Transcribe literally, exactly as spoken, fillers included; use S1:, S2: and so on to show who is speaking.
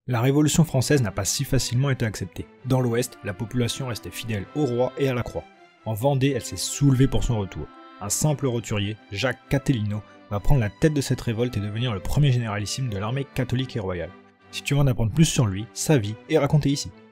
S1: La Révolution française n'a pas si facilement été acceptée. Dans l'Ouest, la population restait fidèle au roi et à la croix. En Vendée, elle s'est soulevée pour son retour. Un simple roturier, Jacques Catilino, va prendre la tête de cette révolte et devenir le premier généralissime de l'armée catholique et royale. Si tu veux en apprendre plus sur lui, sa vie est racontée ici.